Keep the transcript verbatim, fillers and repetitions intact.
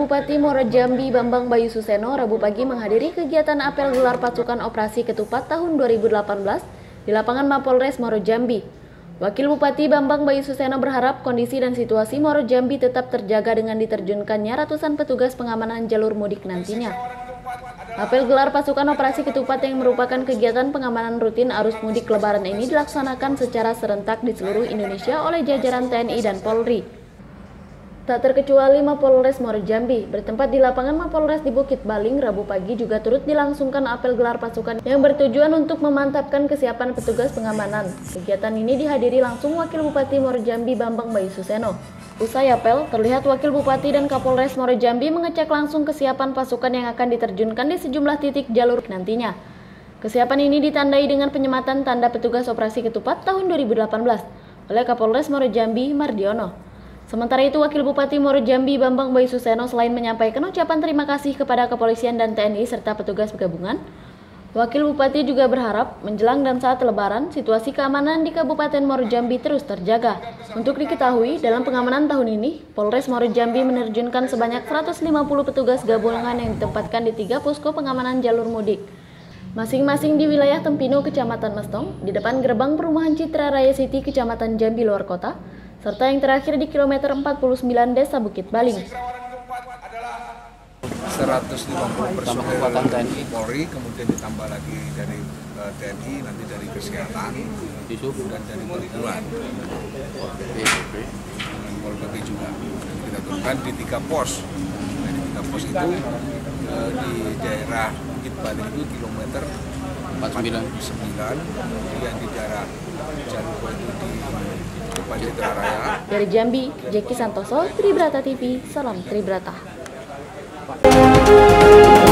Bupati Muaro Jambi Bambang Bayu Suseno Rabu pagi menghadiri kegiatan apel gelar pasukan operasi ketupat tahun dua ribu delapan belas di lapangan Mapolres Muaro Jambi. Wakil Bupati Bambang Bayu Suseno berharap kondisi dan situasi Muaro Jambi tetap terjaga dengan diterjunkannya ratusan petugas pengamanan jalur mudik nantinya. Apel gelar pasukan operasi ketupat yang merupakan kegiatan pengamanan rutin arus mudik lebaran ini dilaksanakan secara serentak di seluruh Indonesia oleh jajaran T N I dan Polri. Tak terkecuali Mapolres Muaro Jambi, bertempat di lapangan Mapolres di Bukit Baling, Rabu pagi juga turut dilangsungkan apel gelar pasukan yang bertujuan untuk memantapkan kesiapan petugas pengamanan. Kegiatan ini dihadiri langsung Wakil Bupati Muaro Jambi Bambang Bayu Suseno. Usai apel, terlihat Wakil Bupati dan Kapolres Muaro Jambi mengecek langsung kesiapan pasukan yang akan diterjunkan di sejumlah titik jalur nantinya. Kesiapan ini ditandai dengan penyematan tanda petugas operasi ketupat tahun dua ribu delapan belas oleh Kapolres Muaro Jambi Mardiono. Sementara itu, Wakil Bupati Muaro Jambi Bambang Bayu Suseno selain menyampaikan ucapan terima kasih kepada kepolisian dan T N I serta petugas gabungan, Wakil Bupati juga berharap menjelang dan saat Lebaran, situasi keamanan di Kabupaten Muaro Jambi terus terjaga. Untuk diketahui, dalam pengamanan tahun ini, Polres Muaro Jambi menerjunkan sebanyak seratus lima puluh petugas gabungan yang ditempatkan di tiga posko pengamanan jalur mudik. Masing-masing di wilayah Tempino, Kecamatan Mestong, di depan gerbang perumahan Citra Raya City, Kecamatan Jambi Luar Kota, serta yang terakhir di kilometer empat puluh sembilan Desa Bukit Baling. seratus lima puluh personel T N I Polri, kemudian ditambah lagi dari uh, T N I, nanti dari kesehatan, dan dari perhubungan, Pol P P juga. Kita turunkan di tiga pos. Nah, di tiga pos itu uh, di daerah Bukit Baling itu kilometer empat puluh sembilan, kemudian di daerah Jalur itu di Citra Raya. Dari Jambi, Jeki Santoso, Tribrata T V, salam Tribrata.